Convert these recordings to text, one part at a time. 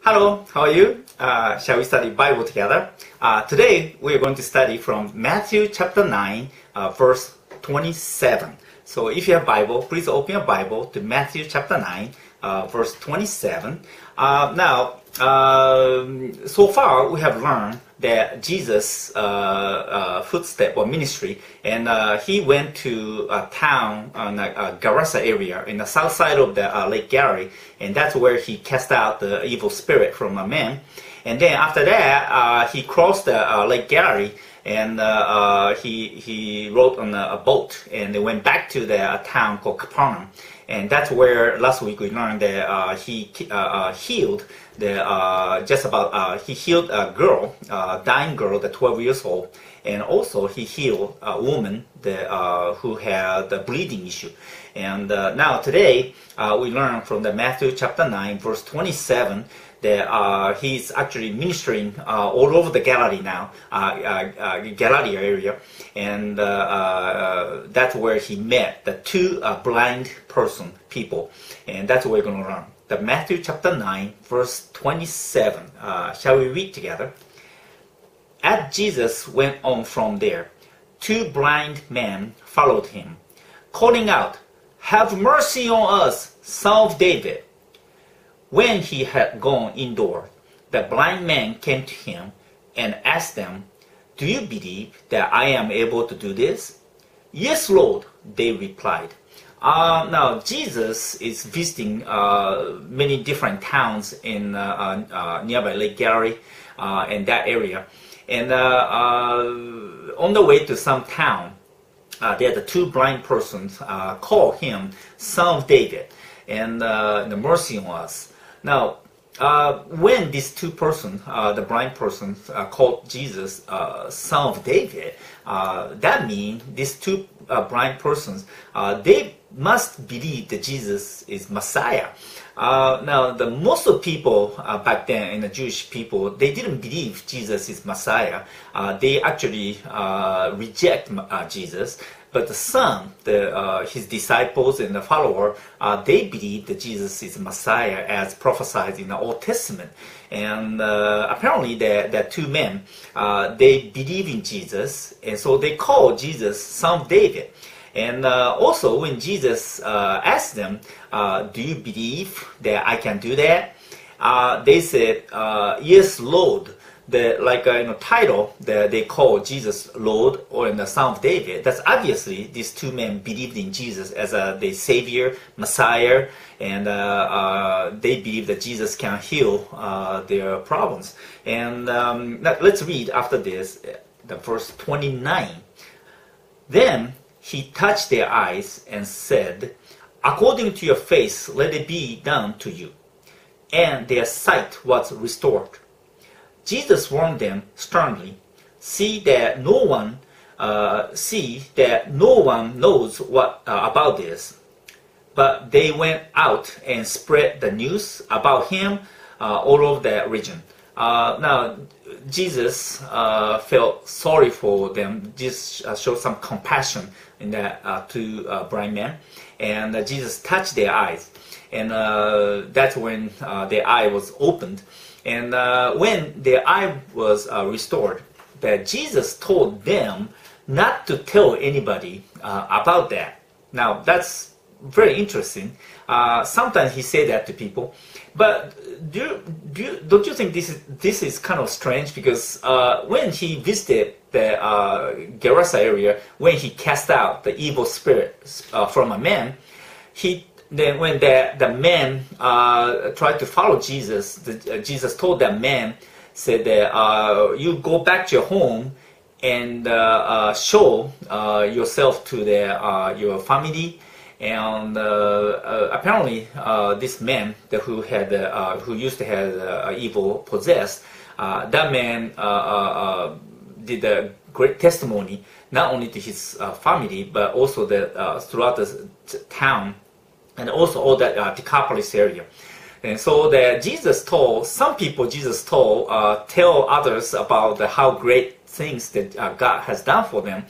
Hello, how are you? Shall we study Bible together? Today we are going to study from Matthew chapter 9, verse 27. So if you have Bible, please open your Bible to Matthew chapter 9, verse 27. So far we have learned that Jesus' footstep or ministry, and he went to a town on Gerasa area in the south side of the Lake Galilee, and that's where he cast out the evil spirit from a man. And then after that, he crossed the Lake Galilee, and he rode on a boat, and they went back to the town called Capernaum. And that's where last week we learned that he healed he healed a girl, a dying girl, the 12 years old, and also he healed a woman who had the bleeding issue. And now today we learn from the Matthew chapter 9, verse 27, that he's actually ministering all over the Galilee now, Galilee area, and that's where he met the two blind people, and that's what we're going to learn. The Matthew chapter 9, verse 27. Shall we read together? As Jesus went on from there, two blind men followed him, calling out, "Have mercy on us, Son of David." When he had gone indoors, the blind man came to him and asked them, "Do you believe that I am able to do this?" "Yes, Lord," they replied. Now, Jesus is visiting many different towns in nearby Lake Galilee in that area. And on the way to some town, there are the two blind persons call him Son of David, and the mercy on us. Now, when these two persons, the blind persons, called Jesus Son of David, that means these two blind persons, they must believe that Jesus is Messiah. Now, most of people back then, in the Jewish people, they didn't believe Jesus is Messiah. They actually reject Jesus. But the son, his disciples and the follower, they believe that Jesus is Messiah as prophesied in the Old Testament. And apparently the two men, they believe in Jesus, and so they call Jesus Son of David. And also when Jesus asked them, "Do you believe that I can do that?" They said, "Yes, Lord." Title that they call Jesus Lord or in the Son of David. That's obviously these two men believed in Jesus as the Savior, Messiah, and they believe that Jesus can heal their problems. And let's read after this, the verse 29. Then he touched their eyes and said, "According to your faith, let it be done to you." And their sight was restored. Jesus warned them sternly, see that no one knows about this. But they went out and spread the news about him all over that region. Now, Jesus felt sorry for them. Jesus showed some compassion in that two blind men, and Jesus touched their eyes, and that's when their eye was opened. And when their eye was restored, that Jesus told them not to tell anybody about that. Now, that's very interesting. Sometimes he said that to people, but don't you think this is kind of strange? Because when he visited the Gerasa area, when he cast out the evil spirit from a man, then when the man tried to follow Jesus, Jesus told that man, said that you go back to your home and show yourself to your family. And apparently this man who used to have evil possessed, that man did a great testimony, not only to his family, but also throughout the town, and also all that Decapolis area. And so that some people tell others about how great things that God has done for them.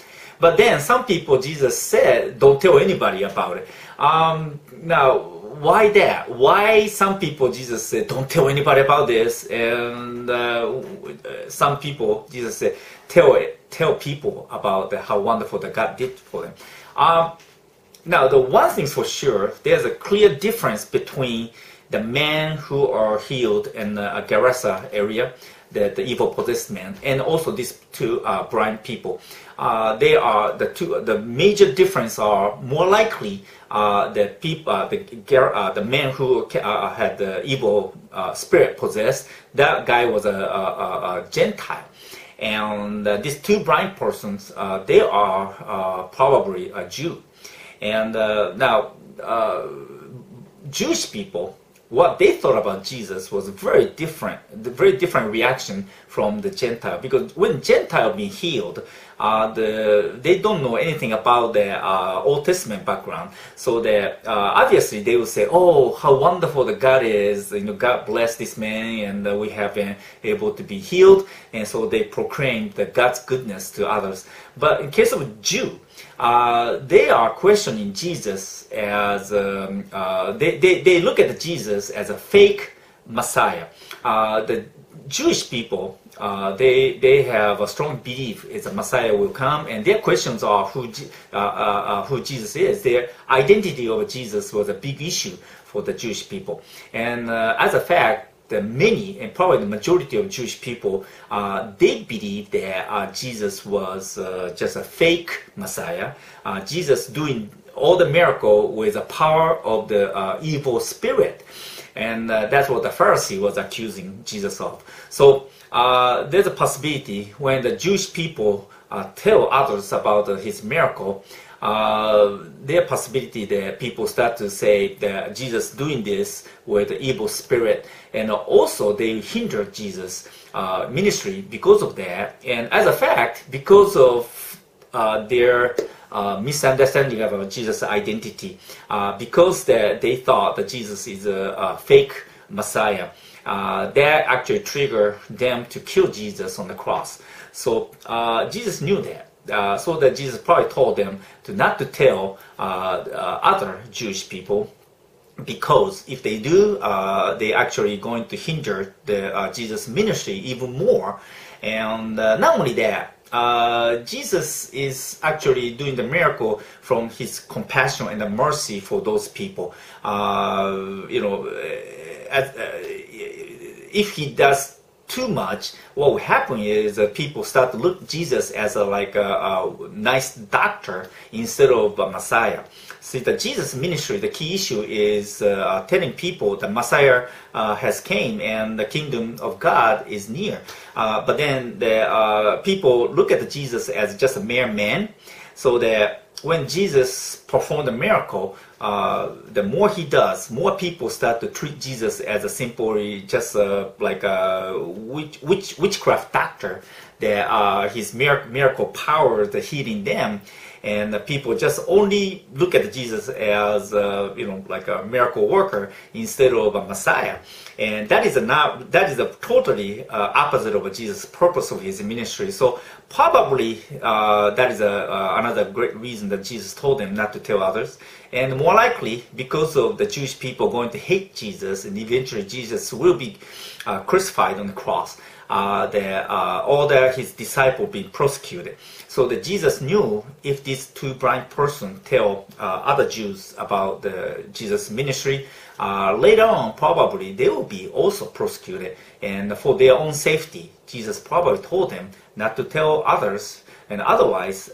But then some people, Jesus said, don't tell anybody about it. Now, why that? Why some people, Jesus said, don't tell anybody about this, and some people, Jesus said, tell people about how wonderful that God did for them. Now, the one thing's for sure, there's a clear difference between the men who are healed in the Gerasa area, the evil possessed man, and also these two blind people. They are the major difference are more likely the people, the man who had the evil spirit possessed. That guy was a Gentile, and these two blind persons, they are probably a Jew. And now, Jewish people, what they thought about Jesus was very different reaction from the Gentile. Because when Gentile being healed, they don't know anything about the Old Testament background. So that obviously they will say, "Oh, how wonderful the God is! You know, God bless this man, and we have been able to be healed." And so they proclaim the God's goodness to others. But in case of a Jew, they are questioning Jesus as they look at Jesus as a fake Messiah. The Jewish people, they have a strong belief is a Messiah will come, and their questions are who Jesus is. Their identity of Jesus was a big issue for the Jewish people, and as a fact, the many and probably the majority of Jewish people, they believe that Jesus was just a fake Messiah. Jesus doing all the miracle with the power of the evil spirit, and that's what the Pharisee was accusing Jesus of. So there's a possibility when the Jewish people tell others about his miracle, there's a possibility that people start to say that Jesus doing this with the evil spirit, and also they hinder Jesus' ministry because of that. And as a fact, because of their misunderstanding about Jesus' identity, because they thought that Jesus is a fake Messiah, that actually triggered them to kill Jesus on the cross. So Jesus knew that. So that Jesus probably told them not to tell other Jewish people, because if they do, they actually going to hinder the Jesus' ministry even more. And not only that, Jesus is actually doing the miracle from his compassion and the mercy for those people. If he does too much, what will happen is people start to look at Jesus as a nice doctor instead of a Messiah. See, the Jesus ministry, the key issue is telling people the Messiah has came and the kingdom of God is near. But then the people look at Jesus as just a mere man, so that when Jesus performed a miracle, the more he does, more people start to treat Jesus as a simply just like a witchcraft doctor, that his miracle power is healing them, and the people just only look at Jesus as like a miracle worker instead of a Messiah. And that is a totally opposite of Jesus' purpose of his ministry. So probably that is another great reason that Jesus told them not to tell others. And more likely, because of the Jewish people going to hate Jesus, and eventually Jesus will be crucified on the cross, all his disciples being persecuted. So that Jesus knew if these two blind persons tell other Jews about the Jesus ministry, later on probably they will be also persecuted, and for their own safety, Jesus probably told them not to tell others, and otherwise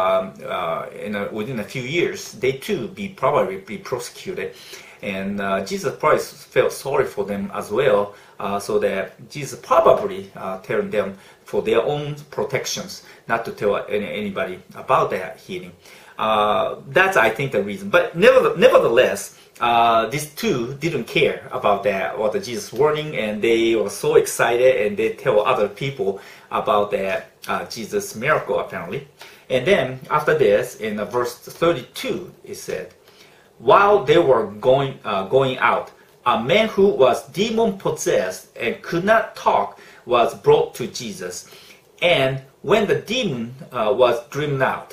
within a few years they too probably be persecuted. And Jesus probably felt sorry for them as well, so that Jesus probably telling them for their own protections not to tell anybody about that healing. That's, I think, the reason. But nevertheless, these two didn't care about that, or the Jesus warning, and they were so excited, and they tell other people about that Jesus miracle apparently. And then after this, in verse 32, it said, while they were going out, a man who was demon possessed and could not talk was brought to Jesus. And when the demon was driven out,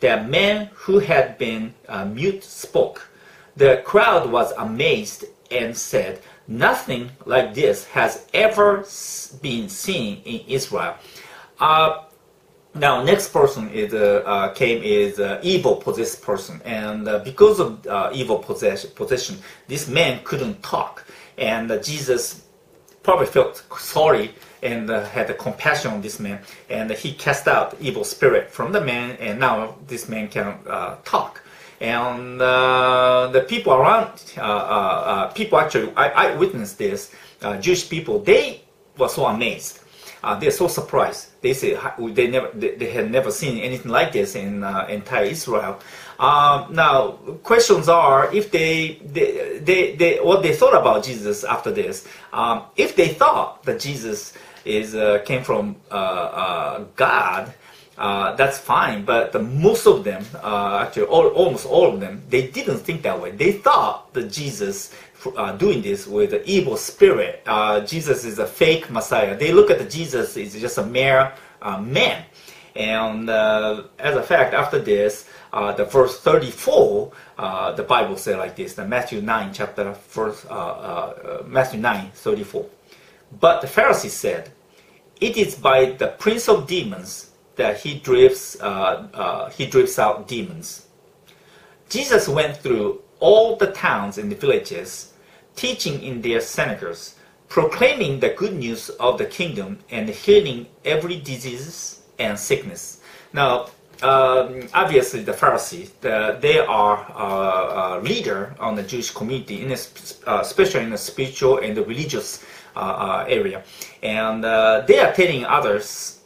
that man who had been mute spoke. The crowd was amazed and said, "Nothing like this has ever been seen in Israel." Now, next person is evil possessed person, and because of evil possession, this man couldn't talk, and Jesus probably felt sorry and had compassion on this man, and he cast out evil spirit from the man, and now this man can talk. And the people around, people actually, I witnessed this, Jewish people, they were so amazed. They're so surprised. They say they had never seen anything like this in entire Israel. Now, questions are if they what they thought about Jesus after this. If they thought that Jesus came from God, that's fine. But most of them, actually almost all of them, they didn't think that way. They thought that Jesus doing this with the evil spirit. Jesus is a fake Messiah. They look at Jesus as just a mere man. And as a fact, after this, the verse 34, the Bible says like this, the Matthew 9, Matthew 9:34. But the Pharisees said, "It is by the prince of demons that he drives out demons." Jesus went through all the towns and the villages, teaching in their synagogues, proclaiming the good news of the kingdom and healing every disease and sickness. Now, obviously the Pharisees, they are a leader on the Jewish community, especially in the spiritual and the religious area. And they are telling others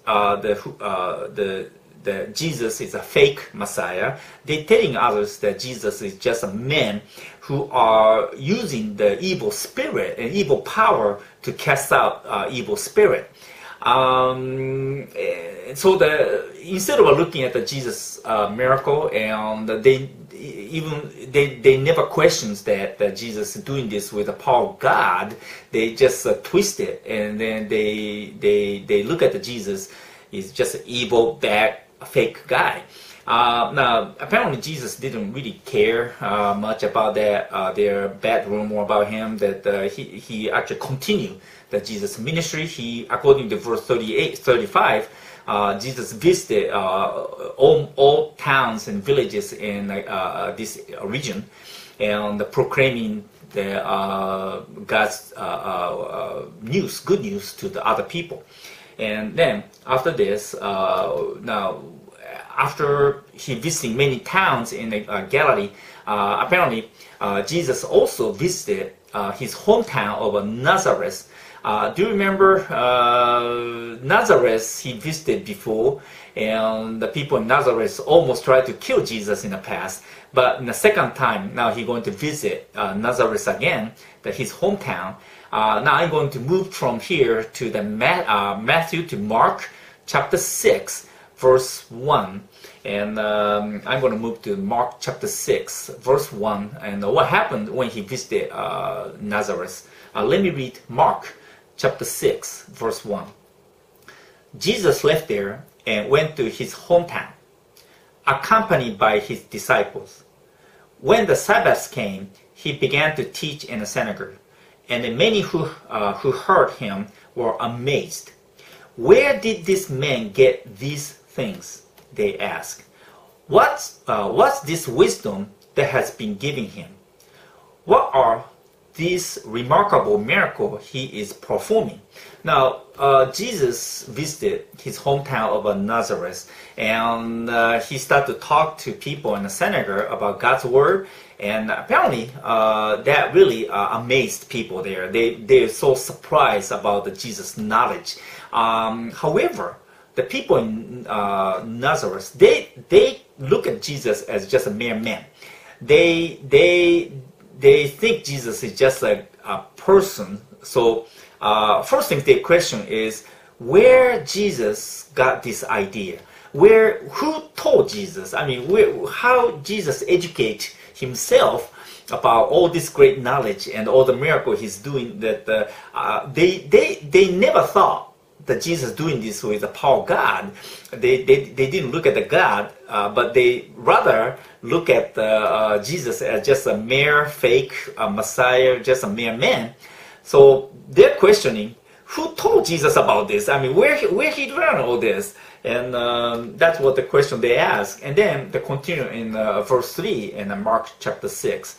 that Jesus is a fake Messiah. They're telling others that Jesus is just a man who are using the evil spirit and evil power to cast out evil spirit. So instead of looking at the Jesus miracle, and they never questions that Jesus is doing this with the power of God. They just twist it, and then they look at the Jesus is just an evil, bad, fake guy. Now, apparently Jesus didn't really care much about that, their bad rumor about him, that he actually continued the Jesus ministry. He, according to verse 35, Jesus visited all towns and villages in this region, and proclaiming the God's news, good news to the other people. And then after this, after he visited many towns in Galilee, apparently Jesus also visited his hometown of Nazareth. Do you remember Nazareth he visited before, and the people in Nazareth almost tried to kill Jesus in the past, but in the second time, now he's going to visit Nazareth again, his hometown. Now I'm going to move from here to the Matthew to Mark chapter 6 verse 1, and I'm going to move to Mark chapter 6 verse 1, and what happened when he visited Nazareth. Let me read Mark chapter 6 verse 1. Jesus left there and went to his hometown, accompanied by his disciples. When the Sabbath came, he began to teach in the synagogue, and many who heard him were amazed. "Where did this man get these things?" they asked. What's this wisdom that has been given him? What are these remarkable miracles he is performing? Now, Jesus visited his hometown of Nazareth, and he started to talk to people in the synagogue about God's word, and apparently that really amazed people there. They're so surprised about the Jesus knowledge. However, the people in Nazareth, they look at Jesus as just a mere man. They think Jesus is just a person. So first thing they question is where Jesus got this idea. Who told Jesus? I mean, how Jesus educate himself about all this great knowledge and all the miracle he's doing. That they never thought that Jesus doing this with the power of God. They didn't look at the God, but they rather look at Jesus as just a mere fake Messiah, just a mere man. So they're questioning, who told Jesus about this? I mean, where he learned all this? And that's what the question they ask. And then they continue in verse 3 in Mark chapter 6.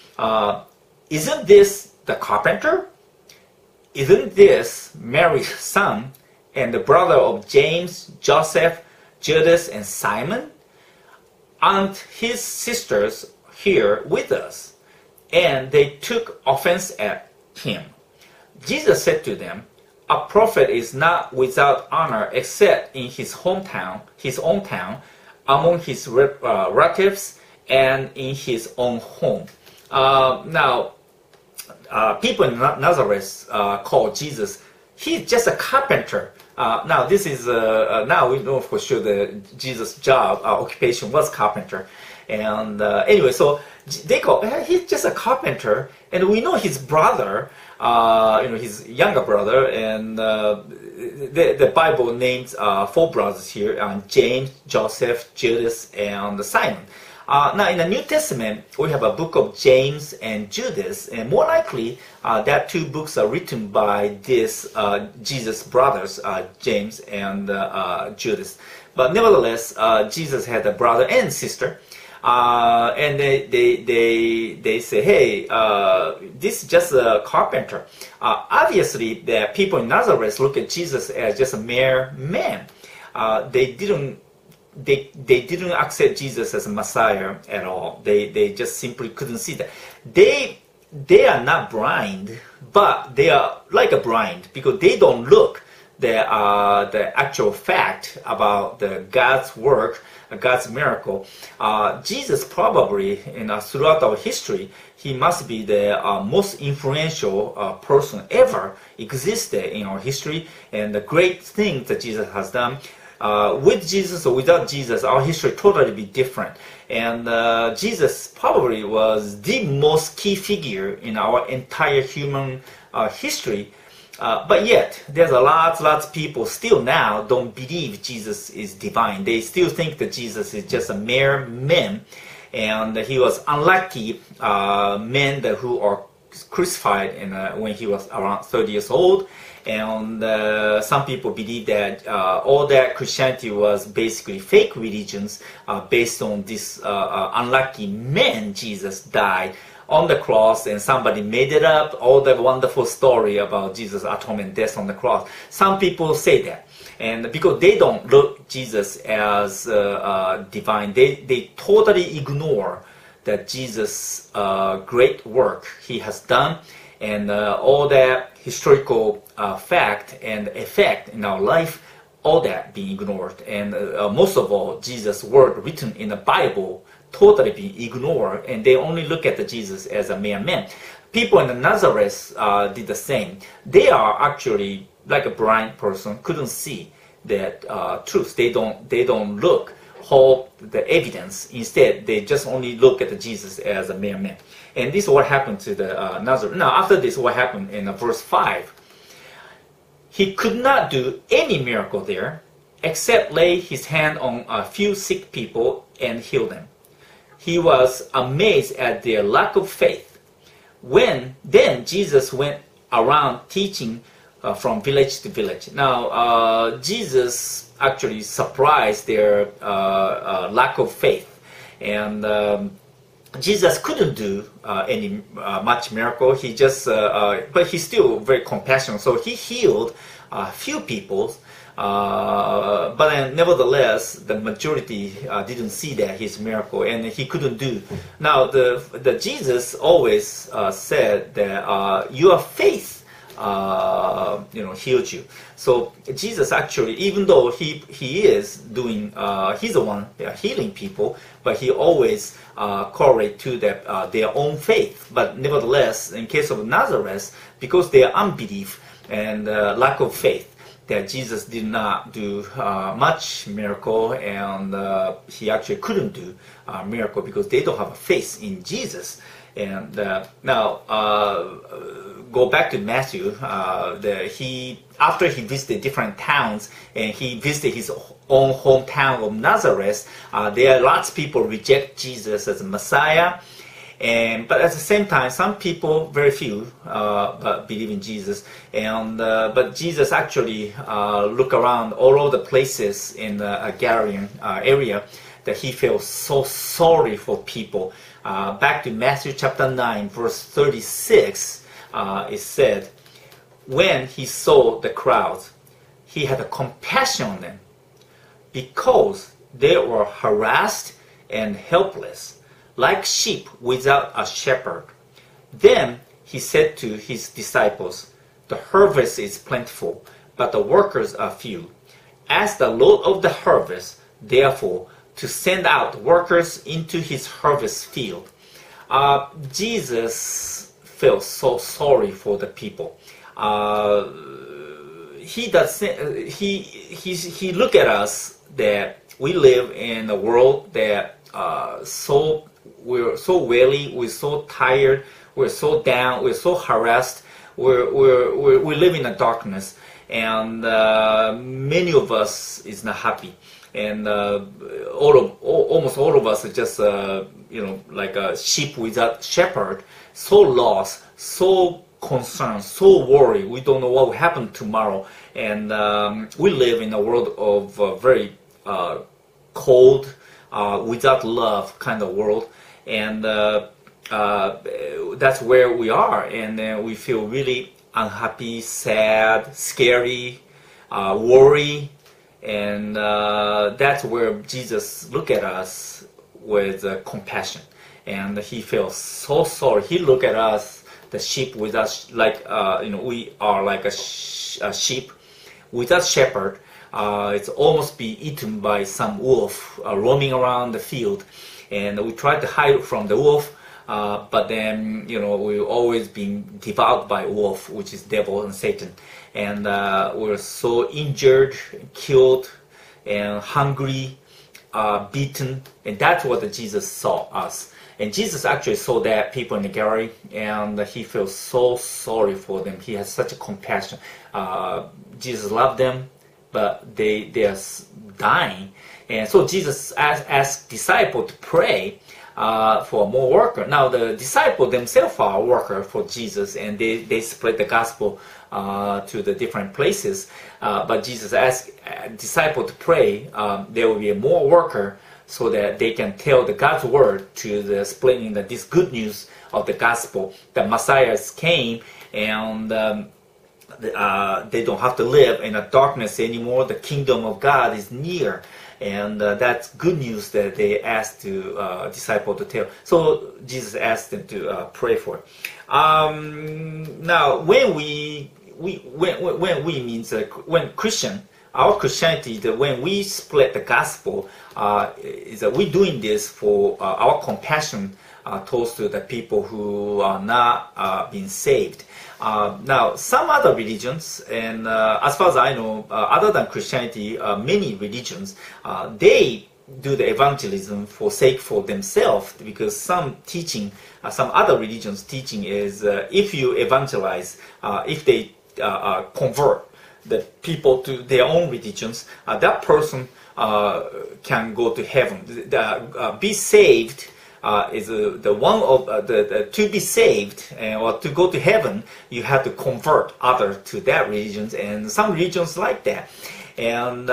Isn't this the carpenter? Isn't this Mary's son and the brother of James, Joseph, Judas, and Simon? Aren't his sisters here with us? And they took offense at him. Jesus said to them, a prophet is not without honor except in his own town, among his relatives, and in his own home. Now, people in Nazareth call Jesus, he's just a carpenter. Now, this is, now we know for sure that Jesus' job, occupation was carpenter. And anyway, so they call, he's just a carpenter. And we know his brother, his younger brother, and the Bible names 4 brothers here, James, Joseph, Judas, and Simon. Now, in the New Testament, we have a book of James and Judas, and more likely that 2 books are written by these Jesus' brothers, James and Judas. But nevertheless, Jesus had a brother and sister, and they say, hey, this is just a carpenter. Obviously, the people in Nazareth look at Jesus as just a mere man. They didn't accept Jesus as a Messiah at all. They just simply couldn't see that. They are not blind, but they are like a blind because they don't look the actual fact about the God's work, God's miracle. Jesus probably, throughout our history, he must be the most influential person ever existed in our history, and the great things that Jesus has done. With Jesus or without Jesus, our history totally be different. And Jesus probably was the most key figure in our entire human history. But yet, there's lots of people still now don't believe Jesus is divine. They still think that Jesus is just a mere man, and he was unlucky men who are crucified when he was around 30 years old. And some people believe that all that Christianity was basically fake religions based on this unlucky man Jesus died on the cross, and somebody made it up, all the wonderful story about Jesus' atonement death on the cross. Some people say that. And because they don't look Jesus as divine, they totally ignore that Jesus' great work he has done, and all that historical fact and effect in our life, all that being ignored. And most of all, Jesus' word written in the Bible totally being ignored, and they only look at the Jesus as a mere man. People in the Nazareth did the same. They are actually like a blind person, couldn't see that truth. They don't look all the evidence. Instead, they just only look at the Jesus as a mere man. And this is what happened to the Nazareth. Now, after this, what happened in verse 5? He could not do any miracle there except lay his hand on a few sick people and heal them. He was amazed at their lack of faith. Then Jesus went around teaching from village to village. Now, Jesus actually surprised their lack of faith. And Jesus couldn't do any much miracle. He just, but he's still very compassionate. So he healed a few people, but then nevertheless, the majority didn't see that his miracle, and he couldn't do. Now, the Jesus always said that your faith, healed you. So Jesus actually, even though he is doing, he's the one healing people, but he always correlate to their own faith. But nevertheless, in case of Nazareth, because their unbelief and lack of faith, that Jesus did not do much miracle, and he actually couldn't do miracle because they don't have a faith in Jesus. And now go back to Matthew. After he visited different towns and he visited his own hometown of Nazareth, there are lots of people reject Jesus as a Messiah. But at the same time, some people, very few, believe in Jesus. But Jesus actually looked around all over the places in the Galilean area that he felt so sorry for people. Back to Matthew chapter 9, verse 36, it said, when he saw the crowds, he had a compassion on them because they were harassed and helpless, like sheep without a shepherd. Then he said to his disciples, the harvest is plentiful, but the workers are few. Ask the Lord of the harvest, therefore, to send out workers into his harvest field. Jesus felt so sorry for the people. He look at us that we live in a world that we're so weary, we're so tired, we're so down, we're so harassed, we live in a darkness, and many of us is not happy, and almost all of us are just like a sheep without shepherd, so lost, so concerned, so worried. We don't know what will happen tomorrow, and we live in a world of very cold, without love kind of world, and that's where we are, and we feel really unhappy, sad, scary, worry, and that's where Jesus look at us with compassion, and he feels so sorry. He look at us, the sheep with us, like we are like a sheep without shepherd. It's almost be eaten by some wolf roaming around the field, and we try to hide from the wolf, but then we're always being devoured by wolf, which is devil and Satan, and we're so injured, killed, and hungry, beaten, and that's what Jesus saw us. And Jesus actually saw that people in the Galilee, and he feels so sorry for them. He has such a compassion. Jesus loved them, but they are dying. And so Jesus asked disciples to pray for more worker. Now the disciples themselves are a worker for Jesus, and they spread the gospel to the different places. But Jesus asked disciples to pray there will be more worker, so that they can tell the God's word to the spreading this good news of the gospel that Messiah came, and they don't have to live in a darkness anymore. The kingdom of God is near, and that's good news that they asked to disciples to tell. So Jesus asked them to pray for it. Now, when we means when Christian. Our Christianity, when we spread the gospel, is that we're doing this for our compassion towards to the people who are not being saved. Now, some other religions, and as far as I know, other than Christianity, many religions, they do the evangelism for themselves, because some teaching, some other religions' teaching is if you evangelize, if they convert the people to their own religions, that person can go to heaven. Be saved is the one of to be saved or to go to heaven. You have to convert others to that religions, and some religions like that. And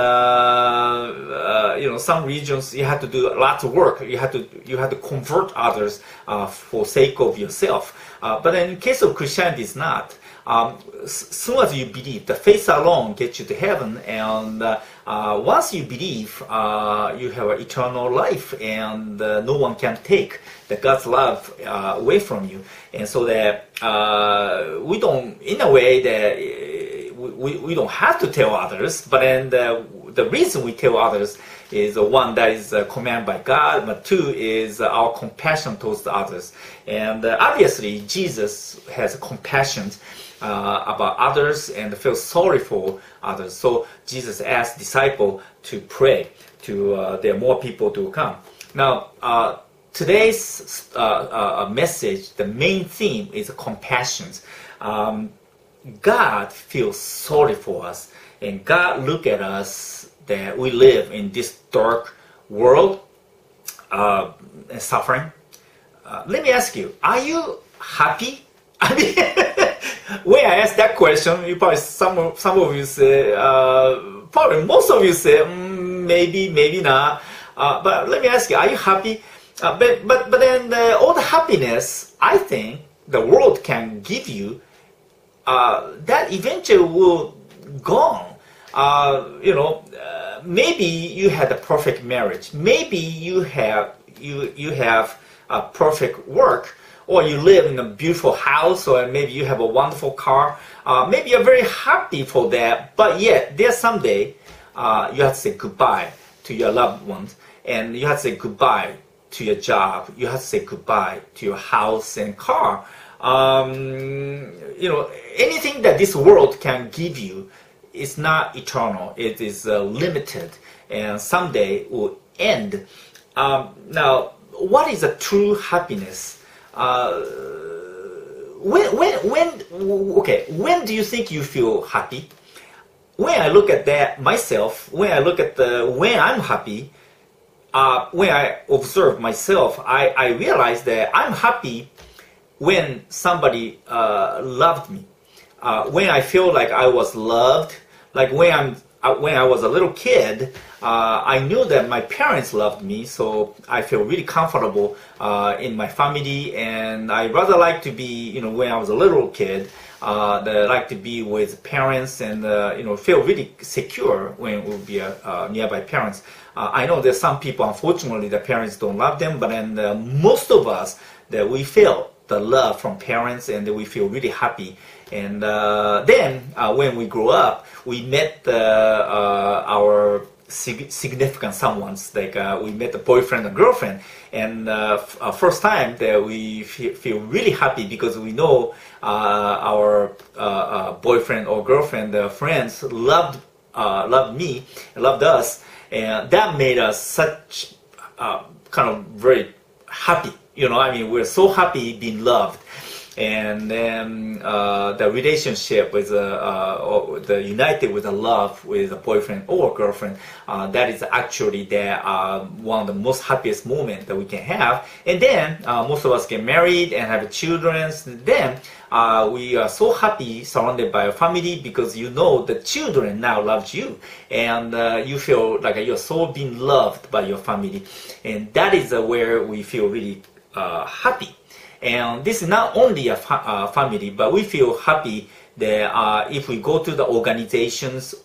some religions you have to do lots of work. You have to convert others for sake of yourself. But in case of Christianity, it's not. Soon as you believe, the faith alone gets you to heaven, and once you believe, you have an eternal life, and no one can take the God's love away from you. And so that we don't, in a way that we don't have to tell others, but then the reason we tell others is one, that is commanded by God, but two is our compassion towards the others. And obviously Jesus has compassion about others and feels sorry for others. So Jesus asked disciples to pray to there are more people to come. Now today's message, the main theme is compassion. God feels sorry for us, and God look at us that we live in this dark world and suffering. Let me ask you, are you happy? I mean, when I ask that question, you probably some of you say, probably most of you say, maybe, maybe not. But let me ask you, are you happy? But then all the happiness, I think, the world can give you, that eventually will gone. Maybe you had a perfect marriage. Maybe you have a perfect work, or you live in a beautiful house, or maybe you have a wonderful car. Maybe you're very happy for that, but yet there's someday you have to say goodbye to your loved ones, and you have to say goodbye to your job. You have to say goodbye to your house and car. Anything that this world can give you is not eternal. It is limited, and someday will end. Now, what is a true happiness? When do you think you feel happy? When I look at that myself, when I look at when I'm happy, when I observe myself, I realize that I'm happy when somebody loved me. When I feel like I was loved, like when I was a little kid, I knew that my parents loved me, so I feel really comfortable in my family, and I rather like to be, when I was a little kid, that I like to be with parents and, feel really secure when we would be nearby parents. I know there's some people, unfortunately, the parents don't love them, but then most of us, that we feel the love from parents, and we feel really happy. And then when we grow up, we met our significant someones, like we met a boyfriend and girlfriend, and first time that we feel really happy because we know our boyfriend or girlfriend friends loved me, loved us, and that made us such kind of very happy. We're so happy being loved. And then the relationship with the united with the love with a boyfriend or girlfriend, that is actually one of the most happiest moments that we can have. And then most of us get married and have children. Then we are so happy surrounded by a family, because the children now loves you, and you feel like you're so being loved by your family, and that is where we feel really happy. And this is not only a family, but we feel happy that if we go to the organizations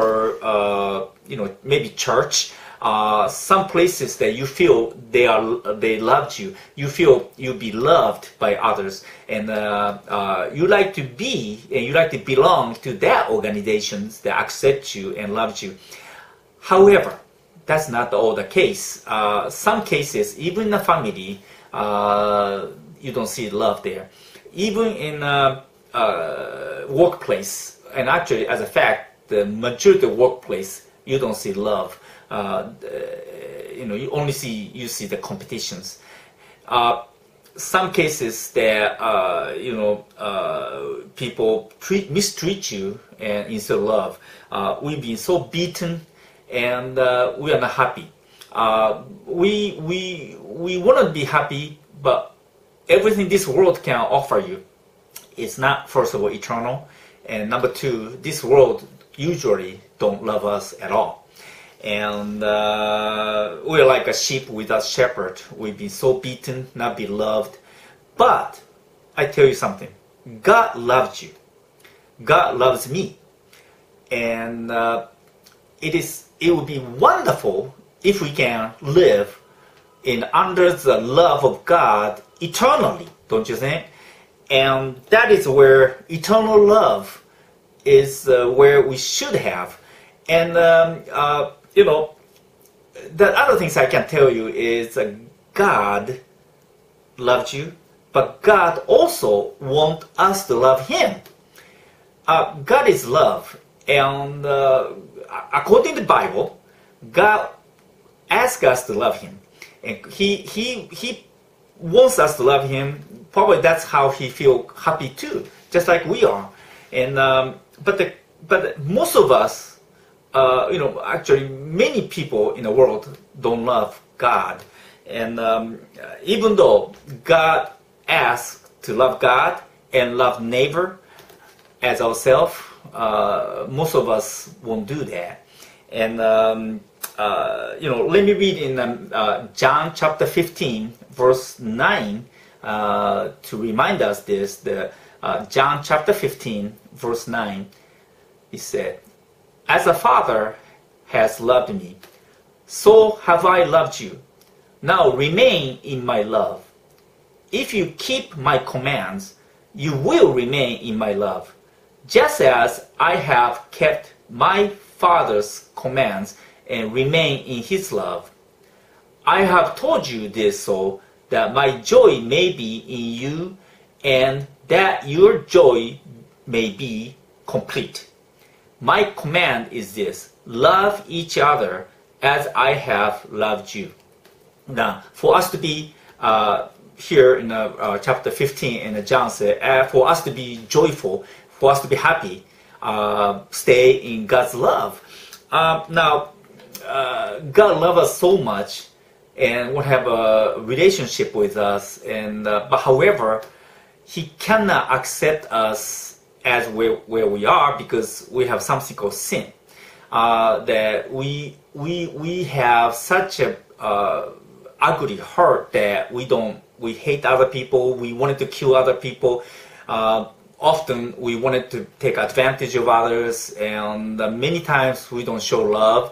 or maybe church, some places that you feel they loved you, you feel you be loved by others, and you like to be and you like to belong to that organizations that accept you and loves you. However, that's not all the case. Some cases, even in a family, you don't see love there. Even in a workplace, and actually, as a fact, the majority of workplace, you don't see love. You only see the competitions. Some cases that people mistreat you and instead of love. We've been so beaten, and we are not happy. We want to be happy, but everything this world can offer you is not, first of all, eternal, and number two, this world usually don't love us at all. And we're like a sheep without shepherd. We've been so beaten, not be loved. But I tell you something, God loves you. God loves me. And it would be wonderful if we can live under the love of God eternally, don't you think? And that is where eternal love is where we should have. And the other things I can tell you is God loves you, but God also wants us to love Him. God is love, and according to the Bible, God asks us to love Him. and he wants us to love him. Probably that's how he feel happy too, just like we are. And but most of us, actually many people in the world don't love God. And even though God asks to love God and love neighbor as ourselves, most of us won't do that. And let me read in John chapter 15, verse 9, to remind us this. John chapter 15, verse 9, he said, "As the Father has loved me, so have I loved you. Now remain in my love. If you keep my commands, you will remain in my love, just as I have kept my Father's commands and remain in his love. I have told you this so that my joy may be in you and that your joy may be complete. My command is this: love each other as I have loved you." Now, for us to be here in chapter 15, and John said, for us to be joyful, for us to be happy, stay in God's love. Now, God loves us so much and will have a relationship with us, and but however, He cannot accept us as where we are, because we have something called sin. That we have such a ugly heart that we hate other people. We wanted to kill other people. Often we wanted to take advantage of others, and many times we don't show love.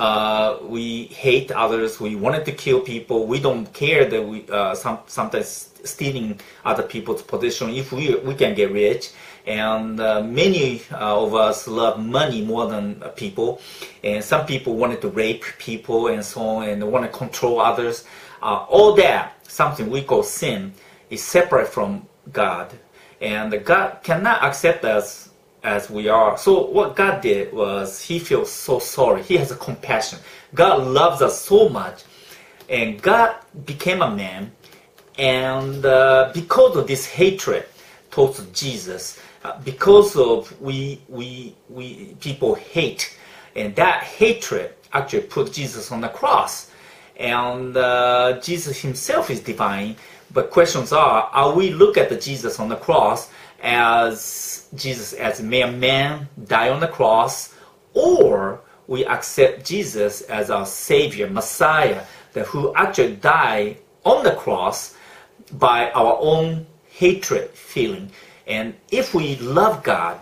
We hate others. We wanted to kill people. We don't care that we sometimes stealing other people's position if we can get rich. And many of us love money more than people. And some people wanted to rape people and so on, and want to control others. All that, something we call sin, is separate from God. And God cannot accept us as we are. So what God did was, He feels so sorry. He has a compassion. God loves us so much. And God became a man. And because of this hatred towards Jesus, because of we people hate, and that hatred actually put Jesus on the cross. And Jesus himself is divine, but questions are we look at the Jesus on the cross as Jesus as a mere man die on the cross, or we accept Jesus as our Savior, Messiah, that who actually died on the cross by our own hatred feeling. And if we love God,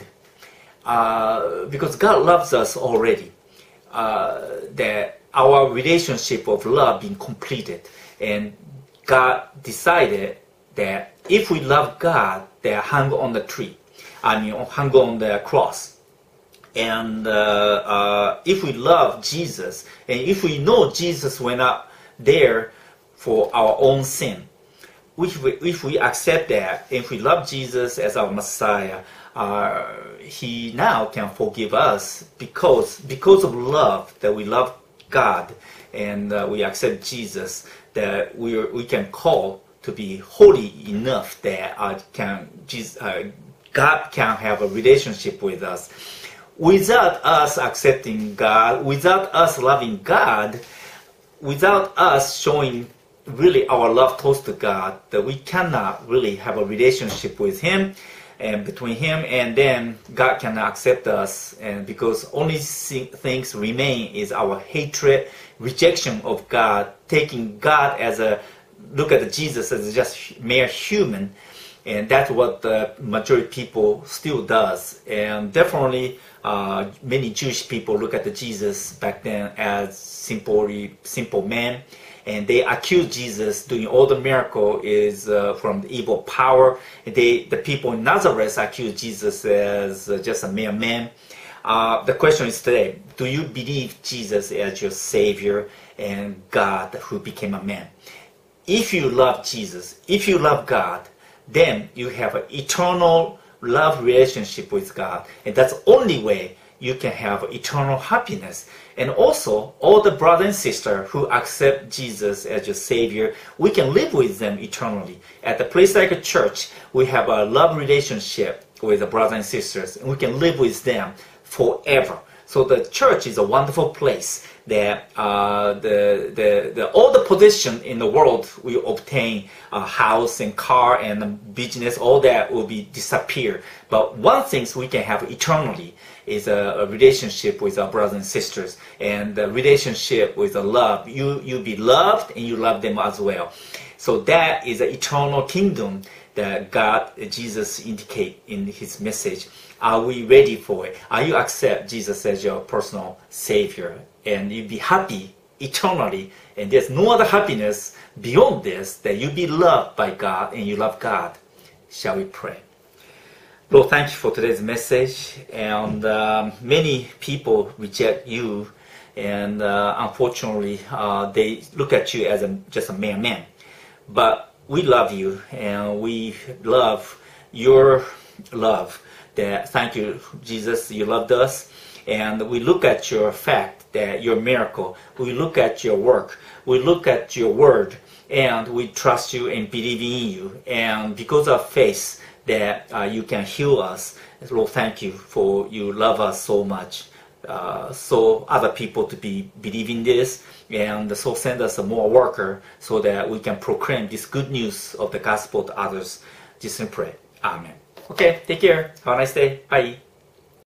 because God loves us already, that our relationship of love being completed, and God decided that if we love God, they hung on the tree, hung on the cross. And if we love Jesus, and if we know Jesus went up there for our own sin, if we accept that, if we love Jesus as our Messiah, He now can forgive us because of love, that we love God, and we accept Jesus, that we can call to be holy enough that God can have a relationship with us. Without us accepting God, without us loving God, without us showing really our love towards God, that we cannot really have a relationship with Him, and between Him and then God cannot accept us. And because only things remain is our hatred, rejection of God, taking God as look at Jesus as just mere human. And that's what the majority of people still does. And definitely many Jewish people look at the Jesus back then as simple man. And they accuse Jesus doing all the miracle is from the evil power. The people in Nazareth accuse Jesus as just a mere man. The question is today, do you believe Jesus as your Savior and God who became a man? If you love Jesus, if you love God, then you have an eternal love relationship with God. And that's the only way you can have eternal happiness. And also, all the brothers and sisters who accept Jesus as your Savior, we can live with them eternally. At the place like a church, we have a love relationship with the brothers and sisters, and we can live with them forever. So the church is a wonderful place that all the possession in the world we obtain, house and car and business, all that will be disappear. But one thing we can have eternally is a relationship with our brothers and sisters, and the relationship with the love. You be loved and you love them as well. So that is an eternal kingdom that God, Jesus indicate in his message. Are we ready for it? Are you accept Jesus as your personal Savior? And you be happy eternally. And there's no other happiness beyond this, that you be loved by God and you love God. Shall we pray? Lord, thank you for today's message. And many people reject you. And unfortunately, they look at you as just a mere man. But we love you, and we love your love. That thank you, Jesus, you loved us. And we look at your fact that your miracle. We look at your work. We look at your word, and we trust you and believe in you. And because of faith that you can heal us. Lord, thank you for you love us so much. So other people to be believing this, and so send us a more worker so that we can proclaim this good news of the gospel to others. Just pray. Amen. Okay, take care. Have a nice day. Bye.